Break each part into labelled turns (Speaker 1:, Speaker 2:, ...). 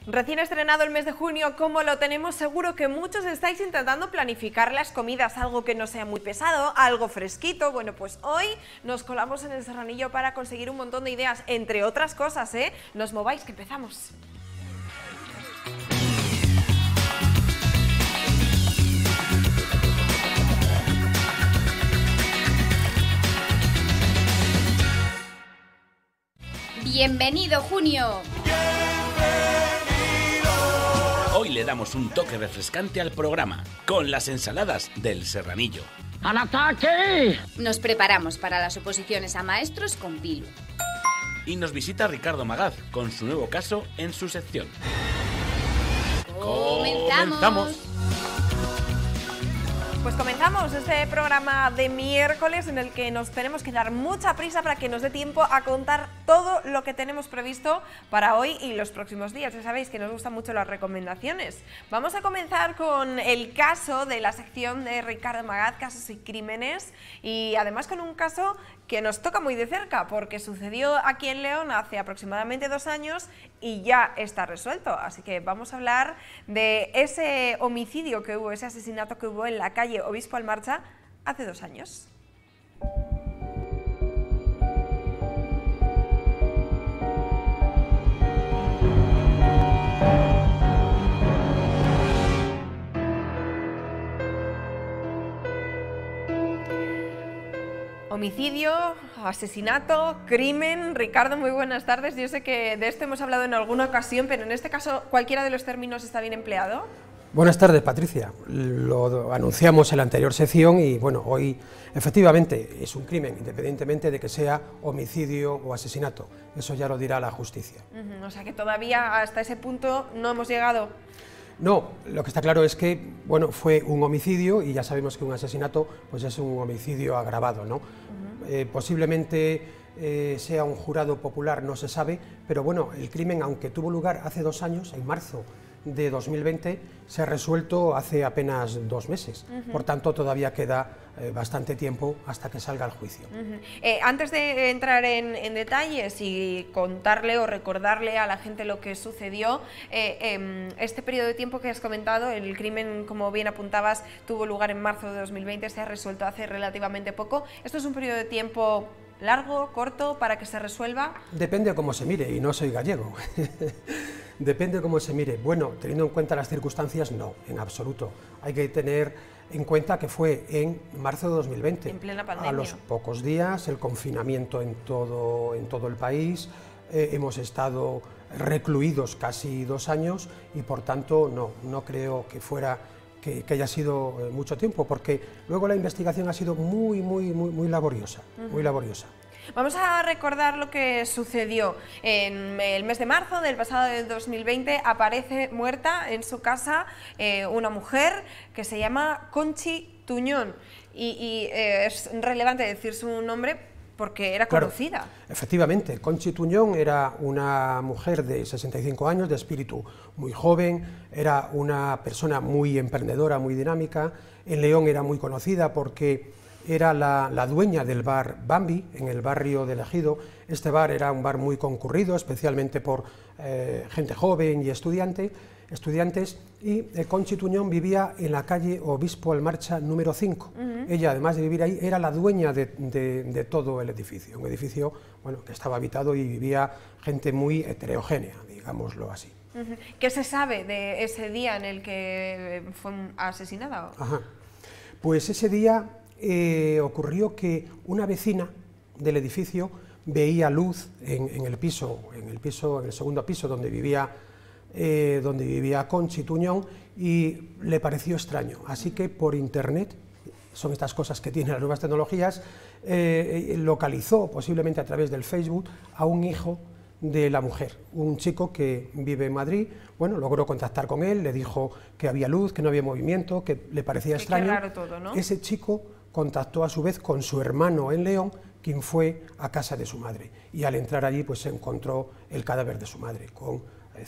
Speaker 1: Recién estrenado el mes de junio, como lo tenemos, seguro que muchos estáis intentando planificar las comidas, algo que no sea muy pesado, algo fresquito. Bueno, pues hoy nos colamos en el Serranillo para conseguir un montón de ideas, entre otras cosas, ¿eh? No os mováis, que empezamos.
Speaker 2: ¡Bienvenido, junio!
Speaker 3: Hoy le damos un toque refrescante al programa, con las ensaladas del Serranillo.
Speaker 4: ¡Al ataque!
Speaker 2: Nos preparamos para las oposiciones a maestros con Pilu.
Speaker 3: Y nos visita Ricardo Magaz, con su nuevo caso en su sección. ¡Comenzamos!
Speaker 1: Pues comenzamos este programa de miércoles en el que nos tenemos que dar mucha prisa para que nos dé tiempo a contar todo lo que tenemos previsto para hoy y los próximos días. Ya sabéis que nos gustan mucho las recomendaciones. Vamos a comenzar con el caso de la sección de Ricardo Magaz, casos y crímenes, y además con un caso que nos toca muy de cerca porque sucedió aquí en León hace aproximadamente 2 años y ya está resuelto. Así que vamos a hablar de ese homicidio que hubo, ese asesinato que hubo en la calle Obispo Almarcha hace 2 años. Homicidio, asesinato, crimen. Ricardo, muy buenas tardes. Yo sé que de esto hemos hablado en alguna ocasión, pero en este caso, ¿cualquiera de los términos está bien empleado?
Speaker 5: Buenas tardes, Patricia. Lo anunciamos en la anterior sección y, bueno, hoy efectivamente es un crimen, independientemente de que sea homicidio o asesinato. Eso ya lo dirá la justicia.
Speaker 1: O sea que todavía hasta ese punto no hemos llegado.
Speaker 5: No, lo que está claro es que, bueno, fue un homicidio y ya sabemos que un asesinato pues es un homicidio agravado, ¿no? Posiblemente sea un jurado popular, no se sabe, pero bueno, el crimen, aunque tuvo lugar hace 2 años, en marzo de 2020, se ha resuelto hace apenas 2 meses. Por tanto, todavía queda bastante tiempo hasta que salga el juicio.
Speaker 1: Antes de entrar en detalles y contarle o recordarle a la gente lo que sucedió, este periodo de tiempo que has comentado, el crimen, como bien apuntabas, tuvo lugar en marzo de 2020, se ha resuelto hace relativamente poco. ¿Esto es un periodo de tiempo largo, corto, para que se resuelva?
Speaker 5: Depende de cómo se mire, y no soy gallego. Depende de cómo se mire. Bueno, teniendo en cuenta las circunstancias, no, en absoluto. Hay que tener en cuenta que fue en marzo de 2020.
Speaker 1: En plena pandemia.
Speaker 5: A los pocos días, el confinamiento en todo el país, hemos estado recluidos casi 2 años y por tanto no creo que que haya sido mucho tiempo, porque luego la investigación ha sido muy laboriosa, muy laboriosa.
Speaker 1: Vamos a recordar lo que sucedió. En el mes de marzo del pasado del 2020 aparece muerta en su casa una mujer que se llama Conchi Tuñón y es relevante decir su nombre porque era conocida.
Speaker 5: Claro, efectivamente, Conchi Tuñón era una mujer de 65 años, de espíritu muy joven, era una persona muy emprendedora, muy dinámica. En León era muy conocida porque era la dueña del bar Bambi, en el barrio del Ejido. Este bar era un bar muy concurrido, especialmente por gente joven y estudiantes, y Conchi Tuñón vivía en la calle Obispo Almarcha número 5. Ella, además de vivir ahí, era la dueña de todo el edificio, un edificio, bueno, que estaba habitado y vivía gente muy heterogénea, digámoslo así.
Speaker 1: ¿Qué se sabe de ese día en el que fue asesinada?
Speaker 5: Ajá. Pues ese día ocurrió que una vecina del edificio veía luz en el segundo piso donde vivía Conchi Tuñón, y le pareció extraño, así que por internet, son estas cosas que tienen las nuevas tecnologías, localizó, posiblemente a través del Facebook, a un hijo de la mujer, un chico que vive en Madrid. Bueno, logró contactar con él, le dijo que había luz, que no había movimiento, que le parecía extraño.
Speaker 1: Qué raro todo, ¿no?
Speaker 5: Ese chico contactó a su vez con su hermano en León, quien fue a casa de su madre, y al entrar allí pues se encontró el cadáver de su madre, con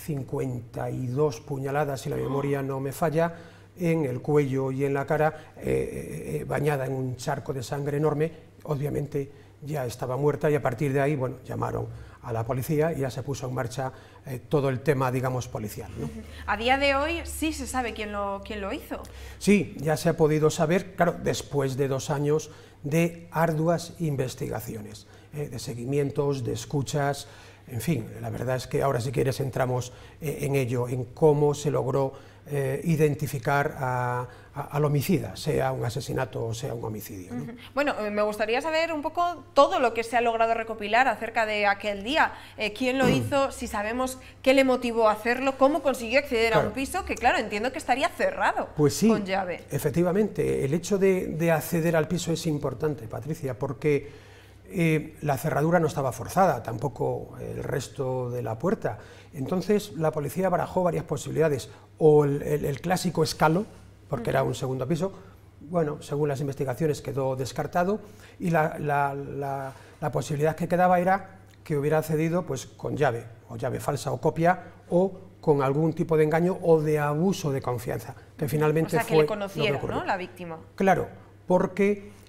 Speaker 5: 52 puñaladas, si la memoria no me falla, en el cuello y en la cara, bañada en un charco de sangre enorme. Obviamente ya estaba muerta y a partir de ahí, bueno, llamaron a la policía y ya se puso en marcha todo el tema, digamos, policial, ¿no?
Speaker 1: A día de hoy sí se sabe quién lo hizo.
Speaker 5: Sí, ya se ha podido saber, claro, después de 2 años de arduas investigaciones, de seguimientos, de escuchas, en fin, la verdad es que ahora si quieres entramos en ello, en cómo se logró identificar al homicida, sea un asesinato o sea un homicidio, ¿no?
Speaker 1: Bueno, me gustaría saber un poco todo lo que se ha logrado recopilar acerca de aquel día, quién lo hizo, si sabemos qué le motivó a hacerlo, cómo consiguió acceder a un piso que, claro, entiendo que estaría cerrado,
Speaker 5: pues sí,
Speaker 1: con llave.
Speaker 5: Efectivamente, el hecho de acceder al piso es importante, Patricia, porque la cerradura no estaba forzada, tampoco el resto de la puerta. Entonces la policía barajó varias posibilidades, o el clásico escalo, porque era un segundo piso, bueno, según las investigaciones quedó descartado, y la posibilidad que quedaba era que hubiera accedido pues con llave, o llave falsa o copia, o con algún tipo de engaño o de abuso de confianza, que finalmente
Speaker 1: fue... O sea, que le conociera, ¿no?, la víctima.
Speaker 5: Claro, porque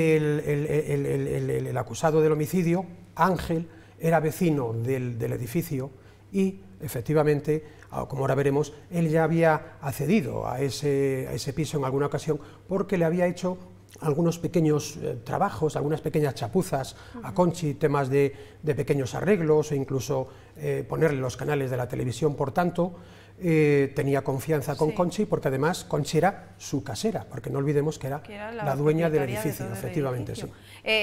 Speaker 5: el acusado del homicidio, Ángel, era vecino del edificio y, efectivamente, como ahora veremos, él ya había accedido a ese piso en alguna ocasión porque le había hecho algunos pequeños trabajos, algunas pequeñas chapuzas a Conchi, temas de pequeños arreglos o incluso ponerle los canales de la televisión. Por tanto, tenía confianza con Conchi, porque además Conchi era su casera, porque no olvidemos que era la dueña del edificio, efectivamente. Sí.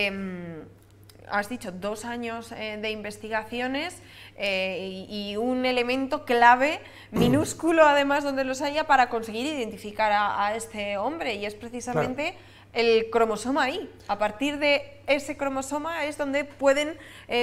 Speaker 1: Has dicho 2 años de investigaciones y un elemento clave, minúsculo además donde los haya, para conseguir identificar a este hombre, y es precisamente el cromosoma Y. A partir de ese cromosoma es donde pueden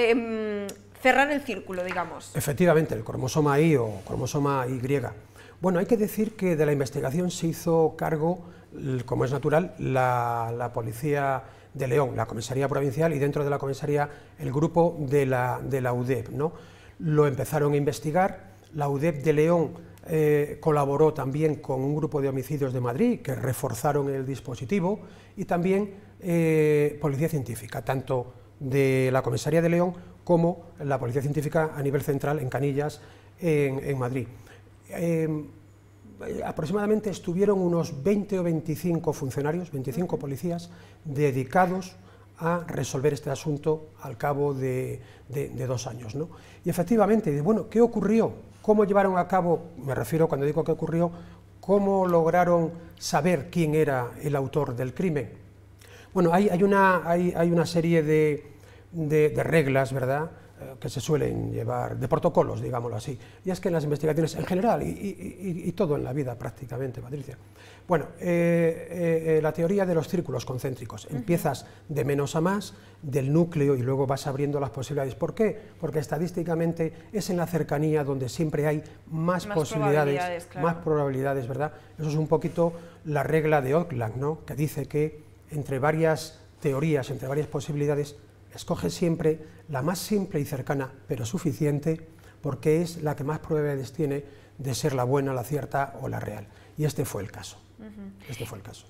Speaker 1: cerrar el círculo, digamos.
Speaker 5: Efectivamente, el cromosoma Y o cromosoma Y. Bueno, hay que decir que de la investigación se hizo cargo, como es natural, la Policía de León, la Comisaría Provincial, y dentro de la comisaría el grupo de la UDEP, ¿no? Lo empezaron a investigar. La UDEP de León colaboró también con un grupo de homicidios de Madrid que reforzaron el dispositivo, y también Policía Científica, tanto de la Comisaría de León como la Policía Científica a nivel central en Canillas, en Madrid. Aproximadamente estuvieron unos 20 o 25 funcionarios, 25 policías, dedicados a resolver este asunto al cabo de 2 años, ¿no? Y efectivamente, bueno, ¿qué ocurrió? ¿Cómo llevaron a cabo? Me refiero, cuando digo qué ocurrió, ¿cómo lograron saber quién era el autor del crimen? Bueno, hay una serie de reglas, ¿verdad?, que se suelen llevar, de protocolos, digámoslo así, y es que en las investigaciones en general, y todo en la vida prácticamente, Patricia, bueno, la teoría de los círculos concéntricos, empiezas de menos a más, del núcleo, y luego vas abriendo las posibilidades. ¿Por qué? Porque estadísticamente es en la cercanía donde siempre hay más posibilidades, claro, más probabilidades, ¿verdad? Eso es un poquito la regla de Oakland, ¿no?, que dice que entre varias teorías, entre varias posibilidades, escoge siempre la más simple y cercana, pero suficiente, porque es la que más probabilidades tiene de ser la buena, la cierta o la real. Y este fue el caso. Este fue el caso.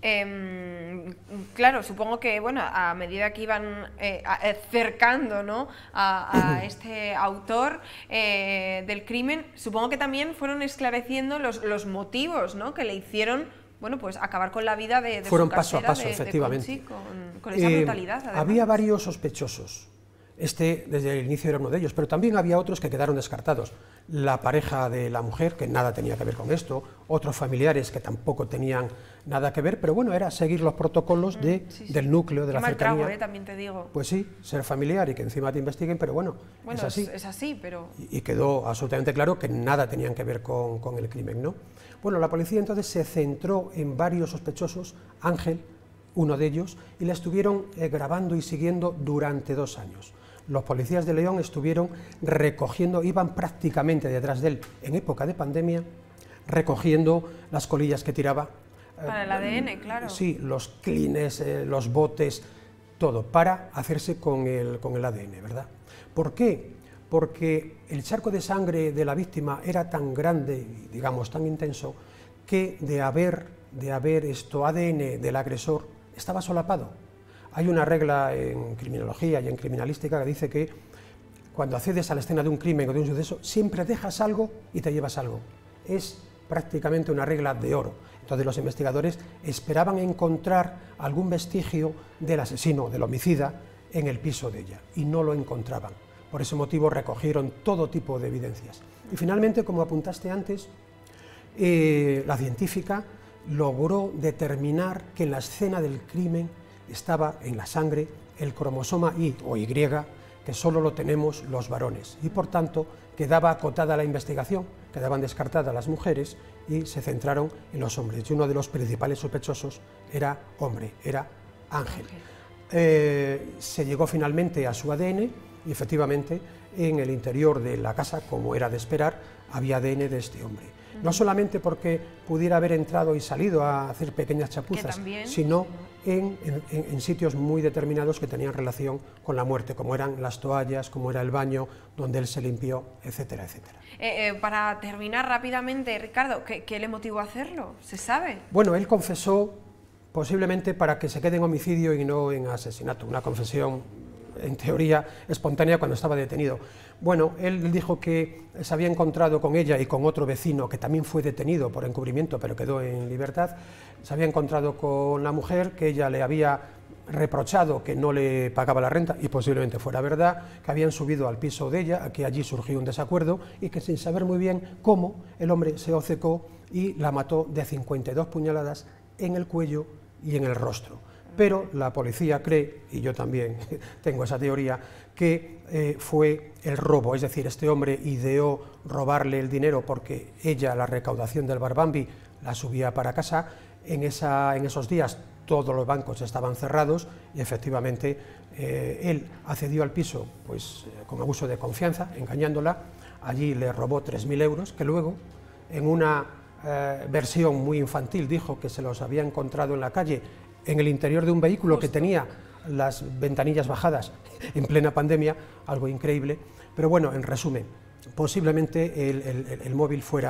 Speaker 1: Claro, supongo que, bueno, a medida que iban cercando, ¿no?, a este autor del crimen, supongo que también fueron esclareciendo los motivos, ¿no?, que le hicieron, bueno, pues acabar con la vida de
Speaker 5: fueron
Speaker 1: su
Speaker 5: paso a
Speaker 1: casera,
Speaker 5: paso, efectivamente.
Speaker 1: Con esa brutalidad, además.
Speaker 5: Había varios sospechosos. Este, desde el inicio, era uno de ellos, pero también había otros que quedaron descartados. La pareja de la mujer, que nada tenía que ver con esto, otros familiares que tampoco tenían nada que ver, pero bueno, era seguir los protocolos del núcleo, de la cercanía.
Speaker 1: Trago, también te digo.
Speaker 5: Pues sí, ser familiar y que encima te investiguen, pero bueno, es así.
Speaker 1: Es así, pero...
Speaker 5: Y quedó absolutamente claro que nada tenían que ver con el crimen, ¿no? Bueno, la policía entonces se centró en varios sospechosos, Ángel, uno de ellos, y la estuvieron grabando y siguiendo durante 2 años. Los policías de León estuvieron recogiendo, iban prácticamente detrás de él en época de pandemia, recogiendo las colillas que tiraba.
Speaker 1: Para el ADN, claro.
Speaker 5: Sí, los clines, los botes, todo, para hacerse con el ADN, ¿verdad? ¿Por qué? Porque el charco de sangre de la víctima era tan grande, digamos, tan intenso, que de haber ADN del agresor estaba solapado. Hay una regla en criminología y en criminalística que dice que cuando accedes a la escena de un crimen o de un suceso, siempre dejas algo y te llevas algo. Es prácticamente una regla de oro. Entonces los investigadores esperaban encontrar algún vestigio del asesino, del homicida, en el piso de ella, y no lo encontraban. Por ese motivo recogieron todo tipo de evidencias. Y finalmente, como apuntaste antes, la científica logró determinar que en la escena del crimen estaba en la sangre el cromosoma Y o Y, que solo lo tenemos los varones, y por tanto quedaba acotada la investigación, quedaban descartadas las mujeres y se centraron en los hombres, y uno de los principales sospechosos era hombre, era Ángel. Se llegó finalmente a su ADN y efectivamente en el interior de la casa, como era de esperar, había ADN de este hombre. No solamente porque pudiera haber entrado y salido a hacer pequeñas chapuzas, sino en sitios muy determinados que tenían relación con la muerte, como eran las toallas, como era el baño donde él se limpió, etcétera, etcétera.
Speaker 1: Para terminar rápidamente, Ricardo, ¿qué le motivó a hacerlo? ¿Se sabe?
Speaker 5: Bueno, él confesó posiblemente para que se quede en homicidio y no en asesinato, una confesión en teoría espontánea cuando estaba detenido. Bueno, él dijo que se había encontrado con ella y con otro vecino que también fue detenido por encubrimiento pero quedó en libertad. Se había encontrado con la mujer, que ella le había reprochado que no le pagaba la renta, y posiblemente fuera verdad, que habían subido al piso de ella, que allí surgió un desacuerdo y que sin saber muy bien cómo, el hombre se obcecó y la mató de 52 puñaladas en el cuello y en el rostro. Pero la policía cree, y yo también tengo esa teoría, que fue el robo, es decir, este hombre ideó robarle el dinero porque ella, la recaudación del Barbambi, la subía para casa. En esos días todos los bancos estaban cerrados y efectivamente él accedió al piso pues, con abuso de confianza, engañándola. Allí le robó 3.000 euros, que luego, en una versión muy infantil, dijo que se los había encontrado en la calle, en el interior de un vehículo que tenía las ventanillas bajadas en plena pandemia, algo increíble. Pero bueno, en resumen, posiblemente el móvil fuera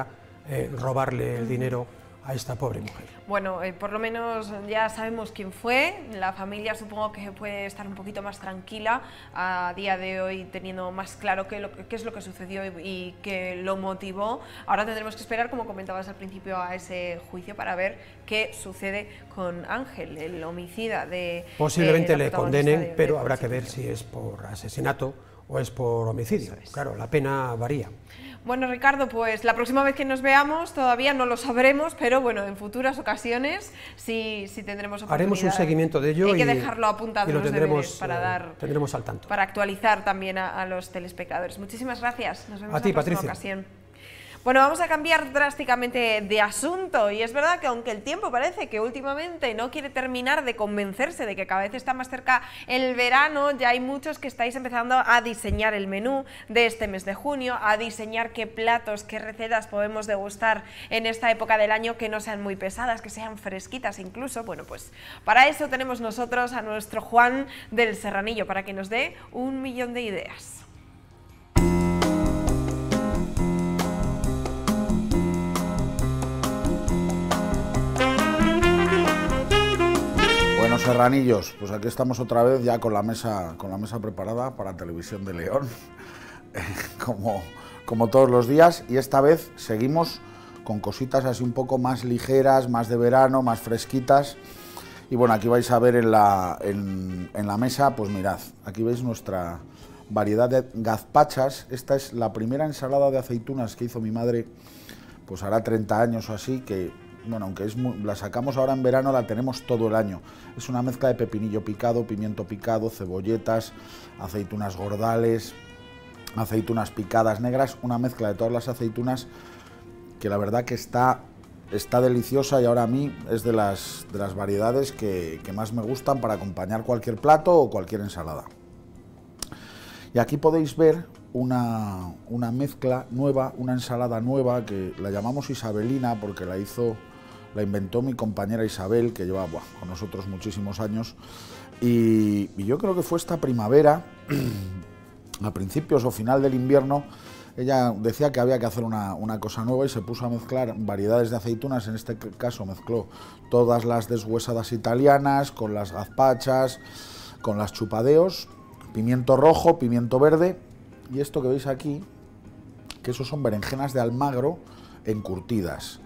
Speaker 5: robarle el dinero a esta pobre mujer.
Speaker 1: Bueno, por lo menos ya sabemos quién fue. La familia supongo que puede estar un poquito más tranquila a día de hoy, teniendo más claro qué es lo que sucedió y qué lo motivó. Ahora tendremos que esperar, como comentabas al principio, a ese juicio para ver qué sucede con Ángel, el homicida de...
Speaker 5: Posiblemente le condenen, pero habrá que ver si es por asesinato o es por homicidio. Claro, la pena varía.
Speaker 1: Bueno, Ricardo, pues la próxima vez que nos veamos todavía no lo sabremos, pero bueno, en futuras ocasiones sí tendremos oportunidad.
Speaker 5: Haremos un seguimiento de ello.
Speaker 1: Hay que dejarlo apuntado en los deberes para
Speaker 5: tendremos al tanto.
Speaker 1: Para actualizar también a los telespectadores. Muchísimas gracias. Nos vemos
Speaker 5: a ti,
Speaker 1: en la próxima ocasión. Bueno, vamos a cambiar drásticamente de asunto, y es verdad que aunque el tiempo parece que últimamente no quiere terminar de convencerse de que cada vez está más cerca el verano, ya hay muchos que estáis empezando a diseñar el menú de este mes de junio, a diseñar qué platos, qué recetas podemos degustar en esta época del año que no sean muy pesadas, que sean fresquitas incluso. Bueno, pues para eso tenemos nosotros a nuestro Juan del Serranillo, para que nos dé 1.000.000 de ideas.
Speaker 6: Bueno, serranillos, pues aquí estamos otra vez ya con la mesa preparada para Televisión de León, como todos los días, y esta vez seguimos con cositas así un poco más ligeras, más de verano, más fresquitas. Y bueno, aquí vais a ver en la mesa, pues mirad, aquí veis nuestra variedad de gazpachas. Esta es la primera ensalada de aceitunas que hizo mi madre, pues hará 30 años o así, que bueno, aunque la sacamos ahora en verano, la tenemos todo el año. Es una mezcla de pepinillo picado, pimiento picado, cebolletas, aceitunas gordales, aceitunas picadas negras, una mezcla de todas las aceitunas que la verdad que está deliciosa, y ahora a mí es de las variedades que más me gustan para acompañar cualquier plato o cualquier ensalada. Y aquí podéis ver una mezcla nueva, una ensalada nueva que la llamamos isabelina porque la inventó mi compañera Isabel, que lleva con nosotros muchísimos años, y yo creo que fue esta primavera, a principios o final del invierno. Ella decía que había que hacer una cosa nueva y se puso a mezclar variedades de aceitunas. En este caso mezcló todas las deshuesadas italianas con las gazpachas, con las chupadeos, pimiento rojo, pimiento verde, y esto que veis aquí, que esos son berenjenas de Almagro encurtidas.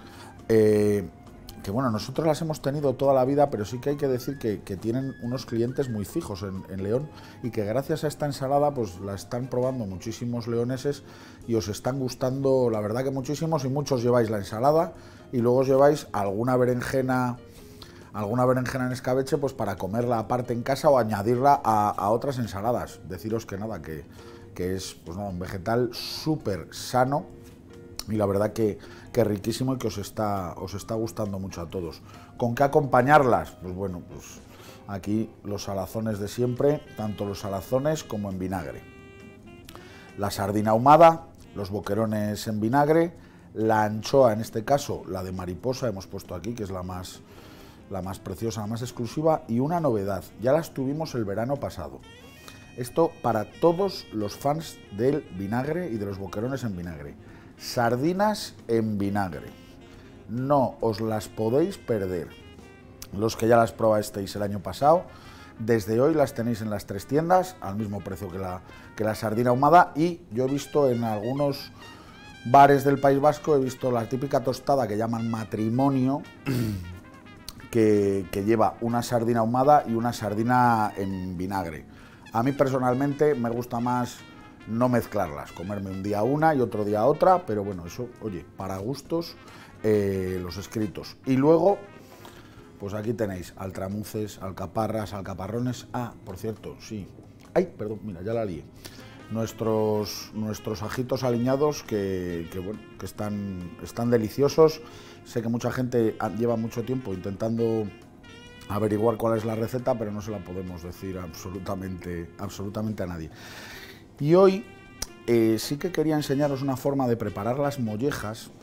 Speaker 6: Que bueno, nosotros las hemos tenido toda la vida, pero sí que hay que decir que tienen unos clientes muy fijos en León y que gracias a esta ensalada pues la están probando muchísimos leoneses y os están gustando, la verdad que muchísimos, y muchos lleváis la ensalada y luego os lleváis alguna berenjena en escabeche pues para comerla aparte en casa o añadirla a otras ensaladas. Deciros que nada, que es pues nada, un vegetal súper sano y la verdad que riquísimo y que os está gustando mucho a todos. ¿Con qué acompañarlas? Pues bueno, pues aquí los salazones de siempre, tanto los salazones como en vinagre. La sardina ahumada, los boquerones en vinagre, la anchoa, en este caso la de mariposa, hemos puesto aquí, que es la más preciosa, la más exclusiva, y una novedad, ya las tuvimos el verano pasado. Esto para todos los fans del vinagre y de los boquerones en vinagre. Sardinas en vinagre, no os las podéis perder. Los que ya las probasteis el año pasado, desde hoy las tenéis en las 3 tiendas al mismo precio que la sardina ahumada, y yo he visto en algunos bares del País Vasco, he visto la típica tostada que llaman matrimonio, que lleva una sardina ahumada y una sardina en vinagre. A mí personalmente me gusta más no mezclarlas, comerme un día una y otro día otra, pero bueno, eso, oye, para gustos los escritos. Y luego, pues aquí tenéis altramuces, alcaparras, alcaparrones. Ah, por cierto, sí. Ay, perdón, mira, ya la lié. Nuestros ajitos aliñados que están deliciosos. Sé que mucha gente lleva mucho tiempo intentando averiguar cuál es la receta, pero no se la podemos decir absolutamente a nadie. Y hoy sí que quería enseñaros una forma de preparar las mollejas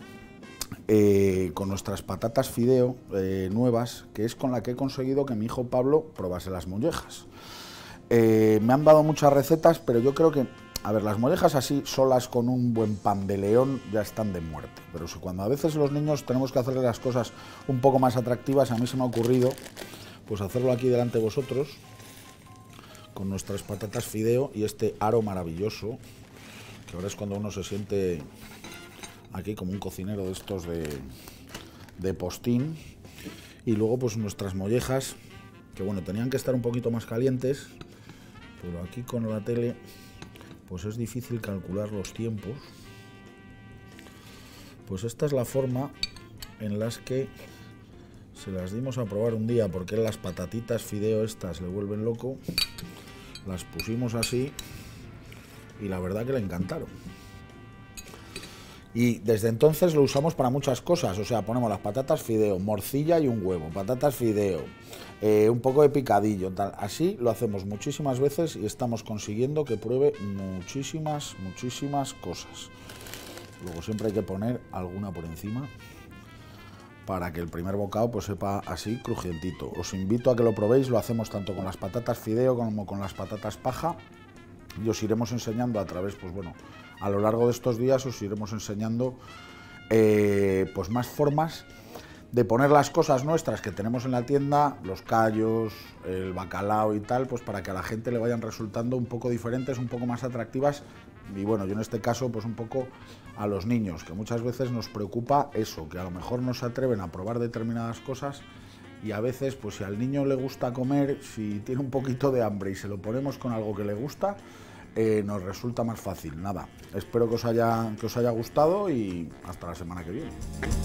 Speaker 6: con nuestras patatas fideo nuevas, que es con la que he conseguido que mi hijo Pablo probase las mollejas. Me han dado muchas recetas, pero yo creo que, a ver, las mollejas así solas con un buen pan de León ya están de muerte. Pero cuando a veces los niños tenemos que hacerles las cosas un poco más atractivas, a mí se me ha ocurrido pues hacerlo aquí delante de vosotros, con nuestras patatas fideo y este aro maravilloso, que ahora es cuando uno se siente aquí como un cocinero de estos de postín. Y luego pues nuestras mollejas, que bueno, tenían que estar un poquito más calientes, pero aquí con la tele pues es difícil calcular los tiempos. Pues esta es la forma en las que se las dimos a probar un día, porque las patatitas fideo estas le vuelven loco. Las pusimos así y la verdad que le encantaron. Y desde entonces lo usamos para muchas cosas, o sea, ponemos las patatas fideo, morcilla y un huevo, patatas fideo, un poco de picadillo, tal. Así lo hacemos muchísimas veces y estamos consiguiendo que pruebe muchísimas cosas. Luego siempre hay que poner alguna por encima para que el primer bocado pues sepa así crujientito. Os invito a que lo probéis, lo hacemos tanto con las patatas fideo como con las patatas paja, y os iremos enseñando a través, pues bueno, a lo largo de estos días os iremos enseñando pues más formas de poner las cosas nuestras que tenemos en la tienda, los callos, el bacalao y tal, pues para que a la gente le vayan resultando un poco diferentes, un poco más atractivas. Y bueno, yo en este caso pues un poco a los niños, que muchas veces nos preocupa eso, que a lo mejor no se atreven a probar determinadas cosas, y a veces pues si al niño le gusta comer, si tiene un poquito de hambre y se lo ponemos con algo que le gusta, nos resulta más fácil. Nada, espero que os haya gustado y hasta la semana que viene.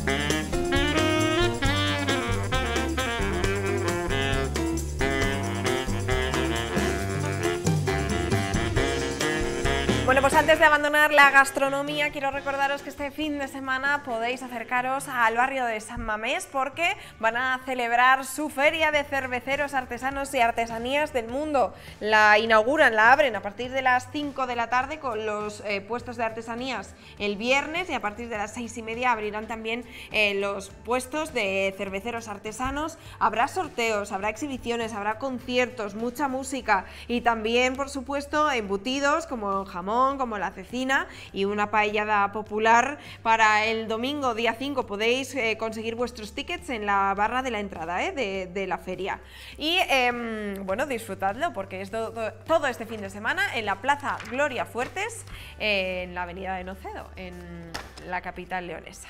Speaker 1: Bueno, pues antes de abandonar la gastronomía, quiero recordaros que este fin de semana podéis acercaros al barrio de San Mamés, porque van a celebrar su feria de cerveceros, artesanos y artesanías del mundo. La inauguran, la abren a partir de las 5 de la tarde con los puestos de artesanías el viernes, y a partir de las 6:30 abrirán también los puestos de cerveceros artesanos. Habrá sorteos, habrá exhibiciones, habrá conciertos, mucha música y también, por supuesto, embutidos como jamón, jamón, como la cecina y una paellada popular para el domingo día 5. Podéis conseguir vuestros tickets en la barra de la entrada de la feria. Y bueno, disfrutadlo porque es todo este fin de semana en la Plaza Gloria Fuertes, en la avenida de Nocedo, en la capital leonesa.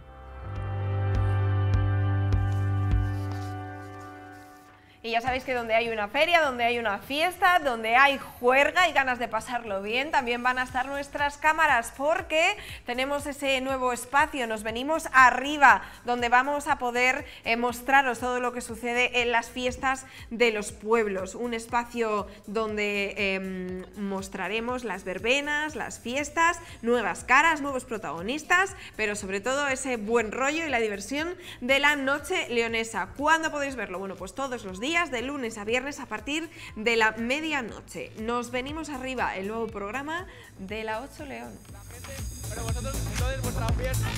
Speaker 1: Y ya sabéis que donde hay una feria, donde hay una fiesta, donde hay juerga y ganas de pasarlo bien, también van a estar nuestras cámaras, porque tenemos ese nuevo espacio, nos venimos arriba, donde vamos a poder mostraros todo lo que sucede en las fiestas de los pueblos. Un espacio donde mostraremos las verbenas, las fiestas, nuevas caras, nuevos protagonistas, pero sobre todo ese buen rollo y la diversión de la noche leonesa. ¿Cuándo podéis verlo? Bueno, pues todos los días, de lunes a viernes a partir de la medianoche. Nos venimos arriba, el nuevo programa de la 8 León.
Speaker 7: Pero vosotros, entonces, vuestra fiesta.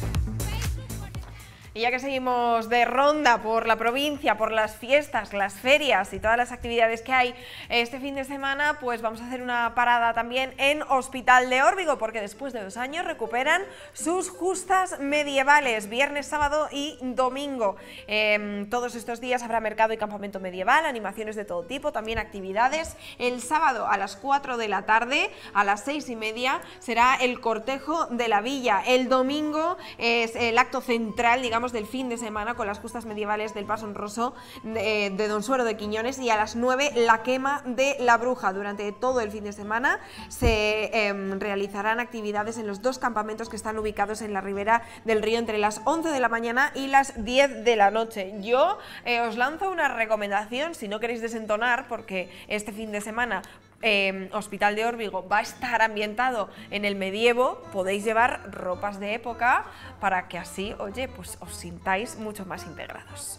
Speaker 1: Y ya que seguimos de ronda por la provincia, por las fiestas, las ferias y todas las actividades que hay este fin de semana, pues vamos a hacer una parada también en Hospital de Órbigo, porque después de 2 años recuperan sus justas medievales, viernes, sábado y domingo. Todos estos días habrá mercado y campamento medieval, animaciones de todo tipo, también actividades. El sábado a las 4 de la tarde, a las 6:30, será el cortejo de la villa. El domingo es el acto central, digamos, del fin de semana, con las justas medievales del Paso Honroso de Don Suero de Quiñones, y a las 9 la quema de la bruja. Durante todo el fin de semana se realizarán actividades en los 2 campamentos que están ubicados en la ribera del río entre las 11 de la mañana y las 10 de la noche. Yo os lanzo una recomendación, si no queréis desentonar, porque este fin de semana Hospital de Órbigo va a estar ambientado en el medievo, podéis llevar ropas de época para que así, oye, pues os sintáis mucho más integrados.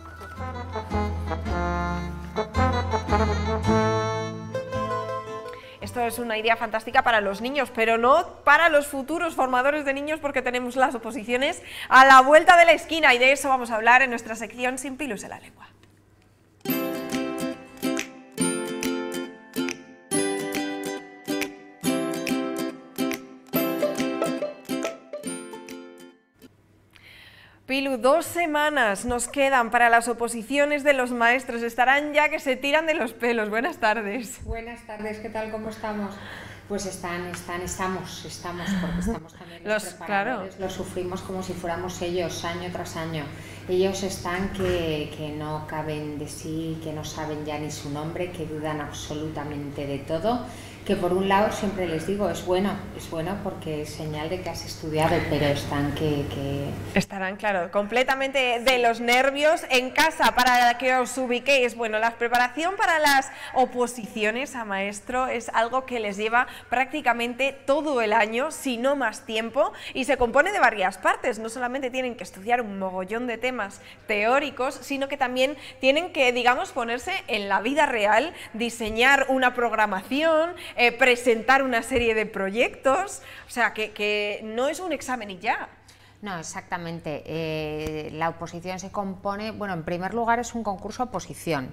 Speaker 1: Esto es una idea fantástica para los niños, pero no para los futuros formadores de niños, porque tenemos las oposiciones a la vuelta de la esquina, y de eso vamos a hablar en nuestra sección Sin Pilus en la Lengua. Pilu, 2 semanas nos quedan para las oposiciones de los maestros. Estarán ya que se tiran de los pelos. Buenas tardes.
Speaker 8: Buenas tardes, ¿qué tal? ¿Cómo estamos? Pues estamos, porque estamos también los preparadores, claro. Lo sufrimos como si fuéramos ellos, año tras año. Ellos están que no caben de sí, que no saben ya ni su nombre, que dudan absolutamente de todo. Que por un lado siempre les digo, es bueno porque es señal de que has estudiado, pero están
Speaker 1: estarán, claro, completamente de los nervios. En casa, para que os ubiquéis, bueno, la preparación para las oposiciones a maestro es algo que les lleva prácticamente todo el año, si no más tiempo, y se compone de varias partes. No solamente tienen que estudiar un mogollón de temas teóricos, sino que también tienen que, digamos, ponerse en la vida real, diseñar una programación, presentar una serie de proyectos, o sea, que no es un examen y ya.
Speaker 8: No, exactamente. La oposición se compone, bueno, en primer lugar es un concurso oposición,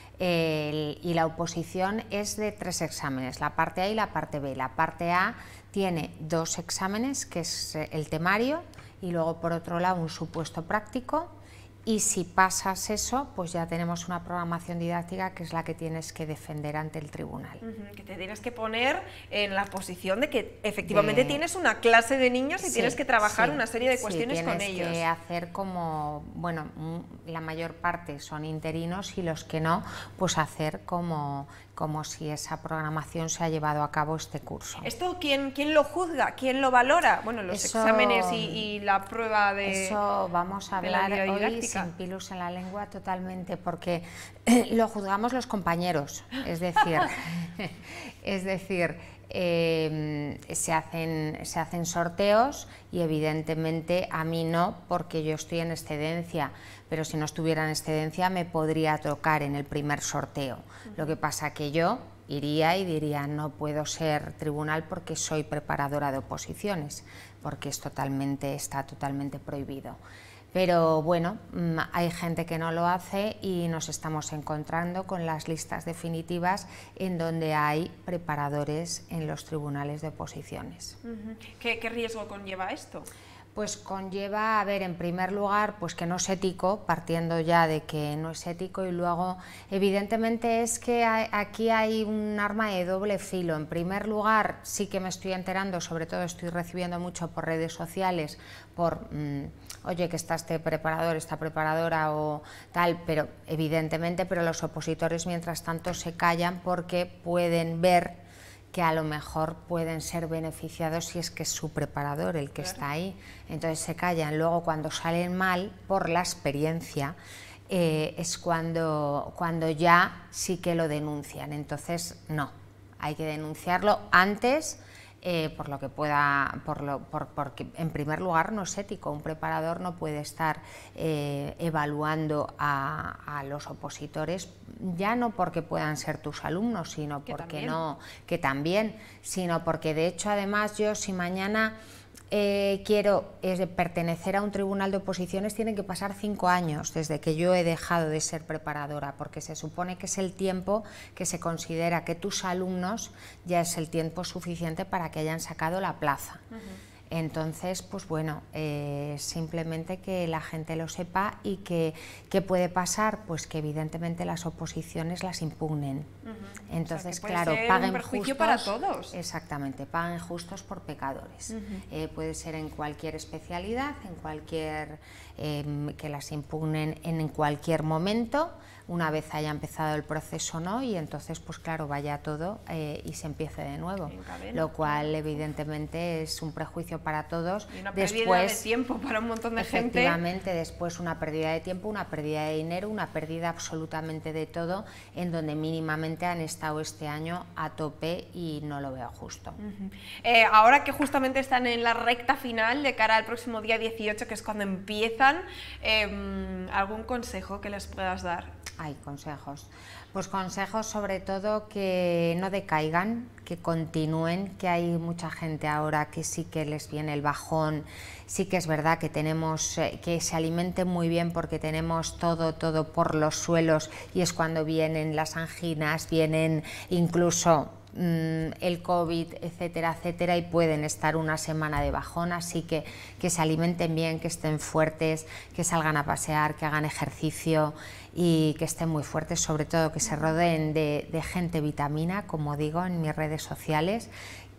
Speaker 8: y la oposición es de 3 exámenes, la parte A y la parte B. La parte A tiene 2 exámenes, que es el temario, y luego por otro lado un supuesto práctico. Y si pasas eso, pues ya tenemos una programación didáctica que es la que tienes que defender ante el tribunal.
Speaker 1: Que te tienes que poner en la posición de que efectivamente tienes una clase de niños y tienes que trabajar una serie de cuestiones con ellos.
Speaker 8: Tienes que hacer como, bueno, la mayor parte son interinos y los que no, pues hacer como si esa programación se ha llevado a cabo este curso.
Speaker 1: ¿Esto quién lo juzga? ¿Quién lo valora? Bueno, los exámenes y la prueba de...
Speaker 8: Eso vamos a hablar hoy sin pilus en la lengua totalmente, porque lo juzgamos los compañeros, es decir, se hacen sorteos y evidentemente a mí no, porque yo estoy en excedencia, pero si no estuviera en excedencia me podría tocar en el primer sorteo. Lo que pasa que yo iría y diría, no puedo ser tribunal porque soy preparadora de oposiciones, porque está totalmente prohibido. Pero bueno, hay gente que no lo hace y nos estamos encontrando con las listas definitivas en donde hay preparadores en los tribunales de oposiciones.
Speaker 1: ¿Qué riesgo conlleva esto?
Speaker 8: Pues conlleva, a ver, en primer lugar, pues que no es ético, partiendo ya de que no es ético, y luego, evidentemente, es que aquí hay un arma de doble filo. En primer lugar, sí que me estoy enterando, sobre todo estoy recibiendo mucho por redes sociales, por, oye, que está este preparador, esta preparadora o tal, pero evidentemente, pero los opositores mientras tanto se callan porque pueden ver que a lo mejor pueden ser beneficiados si es que es su preparador el que está ahí. Entonces se callan. Luego, cuando salen mal, por la experiencia, es cuando ya sí que lo denuncian. Entonces, no, hay que denunciarlo antes, por lo que pueda, porque en primer lugar no es ético. Un preparador no puede estar evaluando a los opositores, ya no porque puedan ser tus alumnos, sino porque sino porque de hecho, además, yo si mañana quiero pertenecer a un tribunal de oposiciones, tienen que pasar 5 años desde que yo he dejado de ser preparadora, porque se supone que es el tiempo que se considera que tus alumnos ya es el tiempo suficiente para que hayan sacado la plaza. Entonces, pues bueno, simplemente que la gente lo sepa. Y que ¿qué puede pasar? Pues que evidentemente las oposiciones las impugnen. Entonces, o sea, claro, paguen
Speaker 1: perjuicio
Speaker 8: justos
Speaker 1: para todos.
Speaker 8: Exactamente, paguen justos por pecadores. Puede ser en cualquier especialidad, en cualquier que las impugnen en cualquier momento, una vez haya empezado el proceso, no, y entonces, pues claro, vaya todo y se empiece de nuevo, lo cual evidentemente es un prejuicio para todos.
Speaker 1: Y una pérdida de tiempo para un montón de gente.
Speaker 8: Efectivamente, después una pérdida de tiempo, una pérdida de dinero, una pérdida absolutamente de todo, en donde mínimamente han estado este año a tope y no lo veo justo.
Speaker 1: Ahora que justamente están en la recta final de cara al próximo día 18, que es cuando empiezan, ¿algún consejo que les puedas dar?
Speaker 8: Hay consejos. Pues consejos sobre todo que no decaigan, que continúen, que hay mucha gente ahora que sí que les viene el bajón. Sí que es verdad que tenemos que se alimenten muy bien porque tenemos todo por los suelos, y es cuando vienen las anginas, vienen incluso el COVID, etcétera, etcétera, y pueden estar una semana de bajón. Así que se alimenten bien, que estén fuertes, que salgan a pasear, que hagan ejercicio y que estén muy fuertes, sobre todo que se rodeen de gente vitamina, como digo en mis redes sociales,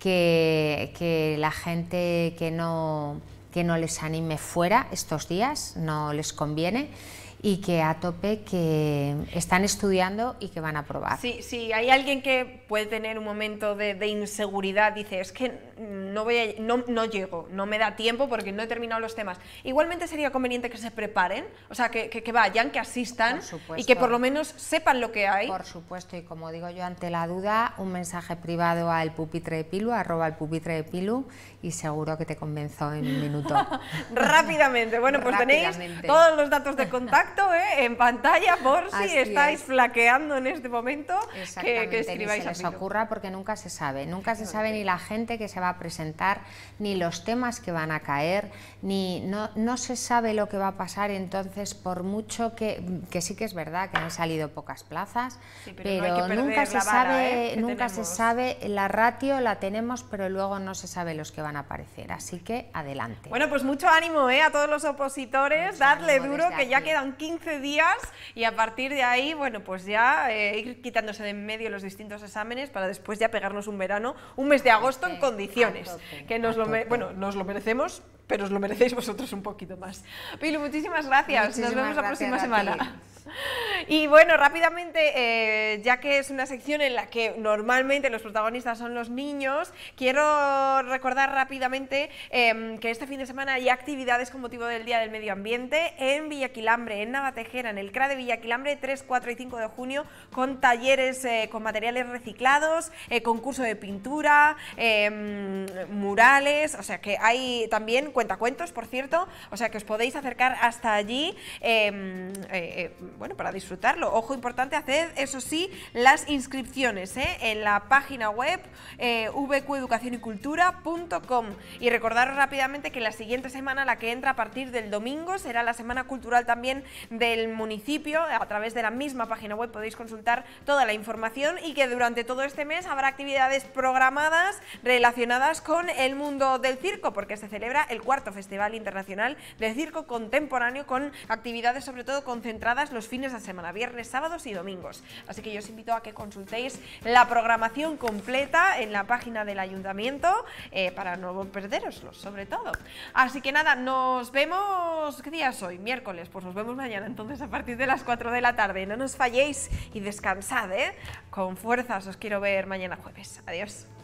Speaker 8: que la gente que no les anime fuera estos días, no les conviene, y que a tope, que están estudiando y que van a aprobar.
Speaker 1: Sí, hay alguien que puede tener un momento de inseguridad, dice, es que no llego, no me da tiempo porque no he terminado los temas. Igualmente sería conveniente que se preparen, o sea, que vayan, que asistan y que por lo menos sepan lo que hay.
Speaker 8: Por supuesto, y como digo yo, ante la duda, un mensaje privado al pupitre de Pilu, @elpupitre_de_Pilu, y seguro que te convenzo en un minuto.
Speaker 1: Rápidamente. Bueno, pues tenéis todos los datos de contacto en pantalla por si estáis flaqueando en este momento, que escribáis.
Speaker 8: Ni se les ocurra, porque nunca se sabe ni la gente que se va a presentar, ni los temas que van a caer, ni no se sabe lo que va a pasar. Entonces, por mucho que sí que es verdad que han salido pocas plazas, pero nunca se sabe, la ratio la tenemos, pero luego no se sabe los que van a aparecer, así que adelante.
Speaker 1: Bueno, pues mucho ánimo a todos los opositores, dadle duro, que ya quedan 15 días y a partir de ahí, bueno, pues ya ir quitándose de en medio los distintos exámenes para después ya pegarnos un verano, un mes de agosto en condiciones, que nos lo merecemos, pero os lo merecéis vosotros un poquito más. Pilu, muchísimas gracias, nos vemos la próxima semana. Y bueno, rápidamente, ya que es una sección en la que normalmente los protagonistas son los niños, quiero recordar rápidamente que este fin de semana hay actividades con motivo del Día del Medio Ambiente en Villaquilambre, en Navatejera, en el CRA de Villaquilambre, 3, 4 y 5 de junio, con talleres con materiales reciclados, concurso de pintura, murales, o sea que hay también cuentacuentos, por cierto, o sea que os podéis acercar hasta allí, bueno, para disfrutar disfrutarlo. Ojo, importante, haced, eso sí, las inscripciones en la página web vqeducacionycultura.com. Y recordaros rápidamente que la siguiente semana, la que entra a partir del domingo, será la Semana Cultural también del municipio. A través de la misma página web podéis consultar toda la información, y que durante todo este mes habrá actividades programadas relacionadas con el mundo del circo, porque se celebra el 4º Festival Internacional de Circo Contemporáneo, con actividades sobre todo concentradas los fines de semana, viernes, sábados y domingos. Así que yo os invito a que consultéis la programación completa en la página del ayuntamiento para no perderoslo, sobre todo. Así que nada, nos vemos, ¿qué día es hoy? Miércoles, pues nos vemos mañana entonces a partir de las 4 de la tarde. No nos falléis y descansad, con fuerzas, os quiero ver mañana jueves. Adiós.